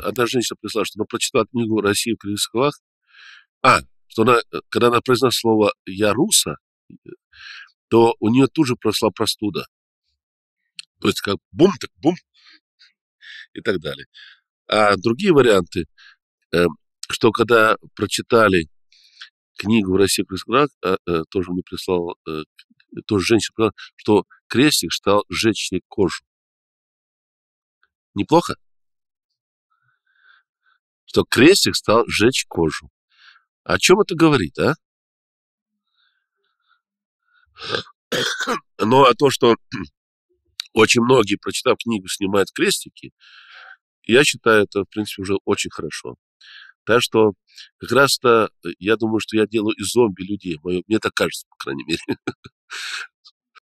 одна женщина прислала, что она прочитала книгу «Россия в кривых скалах». Что она, когда она произнесла слово «я руса», то у нее тут же прошла простуда. То есть как бум, так бум и так далее. А другие варианты, что когда прочитали книгу «Россия в кривых скалах», тоже мне прислала, тоже женщина сказала, что крестик стал сжечь ей кожу. Неплохо? Что крестик стал сжечь кожу. О чем это говорит, а? Но то, что очень многие, прочитав книгу, снимают крестики, я считаю, это, в принципе, уже очень хорошо. Так что как раз-то я думаю, что я делаю из зомби людей. Мне так кажется, по крайней мере.